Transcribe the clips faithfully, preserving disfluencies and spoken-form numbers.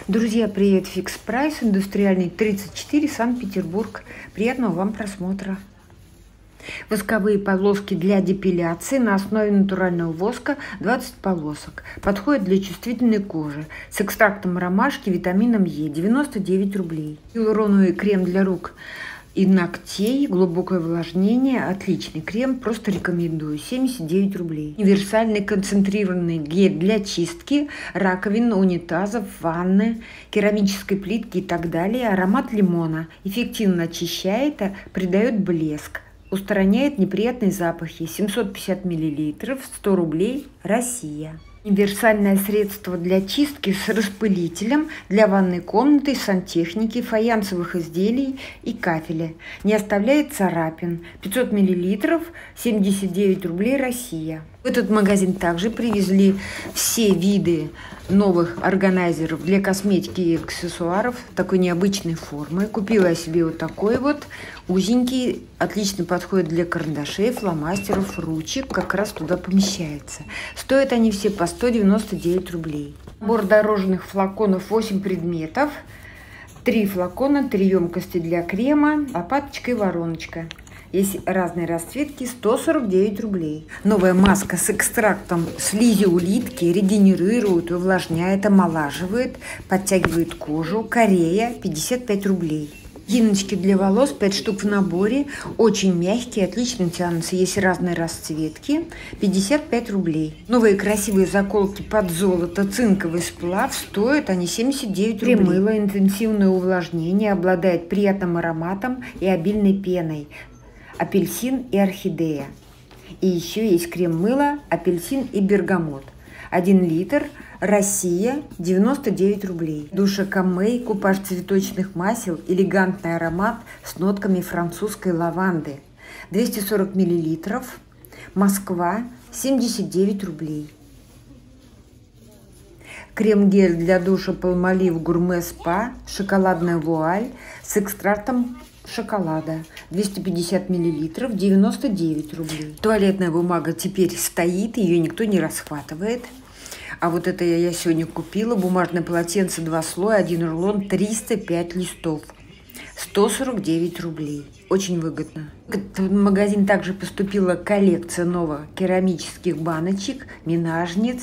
Друзья, привет! Фикс Прайс, индустриальный тридцать четыре, Санкт-Петербург. Приятного вам просмотра. Восковые полоски для депиляции на основе натурального воска, двадцать полосок. Подходят для чувствительной кожи. С экстрактом ромашки, витамином Е, девяносто девять рублей. Гиалуроновый крем для рук и ногтей, глубокое увлажнение, отличный крем, просто рекомендую, семьдесят девять рублей. Универсальный концентрированный гель для чистки раковин, унитазов, ванны, керамической плитки и так далее. Аромат лимона эффективно очищает, придает блеск, устраняет неприятные запахи. семьсот пятьдесят миллилитров, сто рублей, Россия. Универсальное средство для чистки с распылителем для ванной комнаты, сантехники, фаянсовых изделий и кафеля. Не оставляет царапин. пятьсот миллилитров, семьдесят девять рублей, Россия. В этот магазин также привезли все виды новых органайзеров для косметики и аксессуаров такой необычной формы. Купила я себе вот такой вот узенький, отлично подходит для карандашей, фломастеров, ручек, как раз туда помещается. Стоят они все по сто девяносто девять рублей. Набор дорожных флаконов, восемь предметов, три флакона, три емкости для крема, лопаточка и вороночка. Есть разные расцветки, сто сорок девять рублей. Новая маска с экстрактом слизи улитки регенерирует, увлажняет, омолаживает, подтягивает кожу. Корея, пятьдесят пять рублей. Резиночки для волос, пять штук в наборе, очень мягкие, отлично тянутся, есть разные расцветки, пятьдесят пять рублей. Новые красивые заколки под золото, цинковый сплав, стоят они семьдесят девять рублей. Крем-мыло, интенсивное увлажнение, обладает приятным ароматом и обильной пеной. Апельсин и орхидея. И еще есть крем-мыло, апельсин и бергамот. один литр, Россия, девяносто девять рублей. Душа-камей, купаж цветочных масел, элегантный аромат с нотками французской лаванды. двести сорок миллилитров, Москва, семьдесят девять рублей. Крем-гель для душа Palmolive Gourmet Spa, шоколадная вуаль с экстрактом шоколада, двести пятьдесят миллилитров, девяносто девять рублей. Туалетная бумага теперь стоит, ее никто не расхватывает. А вот это я сегодня купила, бумажное полотенце, два слоя, один рулон, триста пять листов, сто сорок девять рублей. Очень выгодно. В магазин также поступила коллекция новых керамических баночек, минажниц,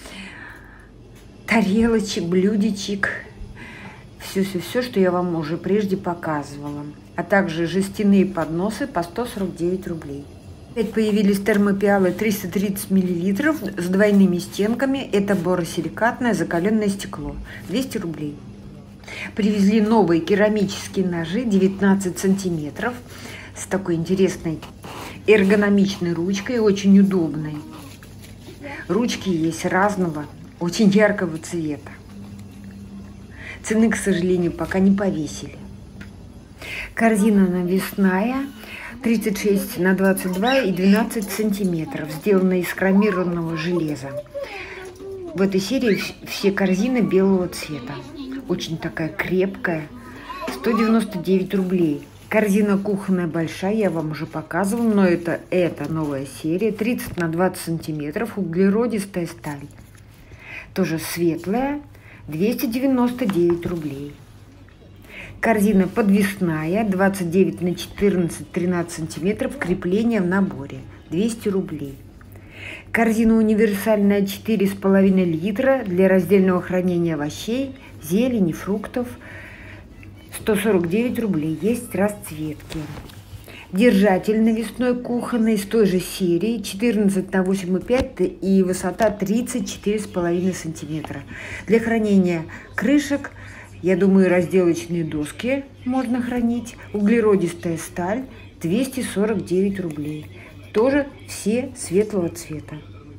тарелочек, блюдечек. Все-все-все, что я вам уже прежде показывала. А также жестяные подносы по сто сорок девять рублей. Опять появились термопиалы триста тридцать миллилитров с двойными стенками. Это боросиликатное закаленное стекло. двести рублей. Привезли новые керамические ножи девятнадцать сантиметров с такой интересной эргономичной ручкой, очень удобной. Ручки есть разного, очень яркого цвета. Цены, к сожалению, пока не повесили. Корзина навесная, тридцать шесть на двадцать два и двенадцать сантиметров, сделана из хромированного железа. В этой серии все корзины белого цвета. Очень такая крепкая, сто девяносто девять рублей. Корзина кухонная большая, я вам уже показывала, но это, это новая серия, тридцать на двадцать сантиметров, углеродистая сталь. Тоже светлая, двести девяносто девять рублей. Корзина подвесная, двадцать девять на четырнадцать, тринадцать сантиметров, крепление в наборе, двести рублей. Корзина универсальная, четыре с половиной литра для раздельного хранения овощей, зелени, фруктов, сто сорок девять рублей, есть расцветки. Держатель навесной кухонный с той же серии, четырнадцать на восемь и пять и высота тридцать четыре с половиной сантиметра. Для хранения крышек, я думаю, разделочные доски можно хранить. Углеродистая сталь, двести сорок девять рублей. Тоже все светлого цвета.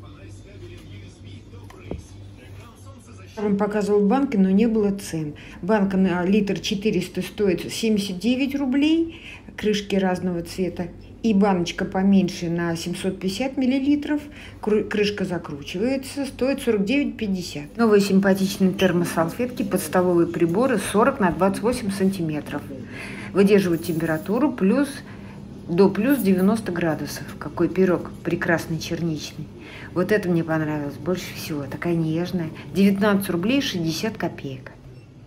Я вам показывала банки, но не было цен. Банка на литр четыреста стоит семьдесят девять рублей, крышки разного цвета. И баночка поменьше на семьсот пятьдесят миллилитров, крышка закручивается, стоит сорок девять пятьдесят. Новые симпатичные термосалфетки под столовые приборы сорок на двадцать восемь сантиметров. Выдерживают температуру плюс, до плюс девяноста градусов. Какой пирог прекрасный черничный. Вот это мне понравилось больше всего. Такая нежная. девятнадцать рублей шестьдесят копеек.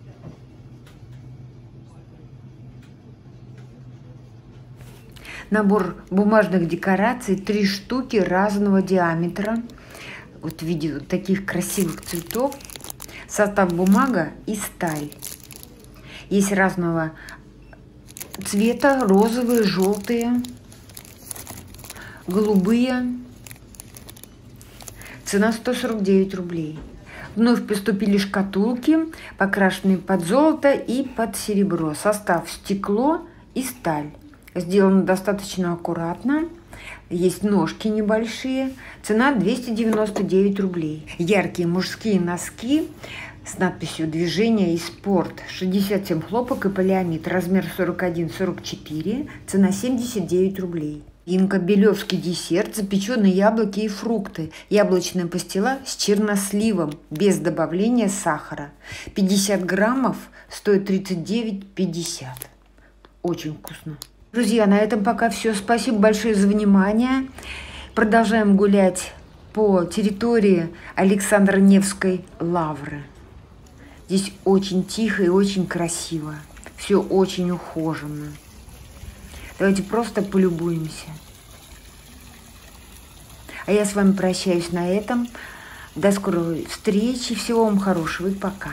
Набор бумажных декораций, три штуки разного диаметра. Вот в виде вот таких красивых цветов. Состав: бумага и сталь. Есть разного цвета: розовые, желтые, голубые. Цена сто сорок девять рублей. Вновь поступили шкатулки, покрашенные под золото и под серебро. Состав: стекло и сталь. Сделано достаточно аккуратно. Есть ножки небольшие. Цена двести девяносто девять рублей. Яркие мужские носки с надписью «Движение и спорт». шестьдесят семь хлопок и полиамид. Размер сорок один сорок четыре. Цена семьдесят девять рублей. Инка белевский десерт, запеченные яблоки и фрукты. Яблочная пастила с черносливом, без добавления сахара. пятьдесят граммов стоит тридцать девять пятьдесят. Очень вкусно. Друзья, на этом пока все. Спасибо большое за внимание. Продолжаем гулять по территории Александра Невской лавры. Здесь очень тихо и очень красиво. Все очень ухоженно. Давайте просто полюбуемся. А я с вами прощаюсь на этом. До скорой встречи. Всего вам хорошего и пока.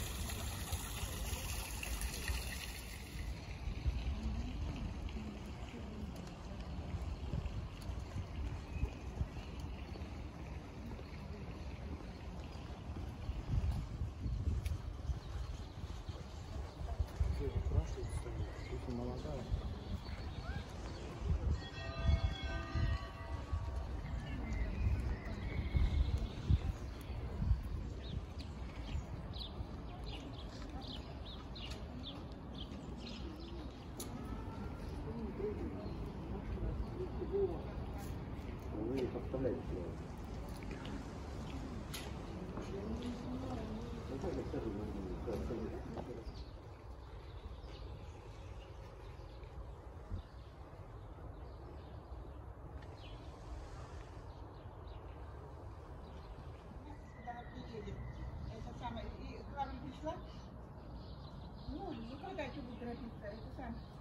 Вы их оставляете. Это самое, и к вам пришла? Ну, никогда не буду торопиться, это сам.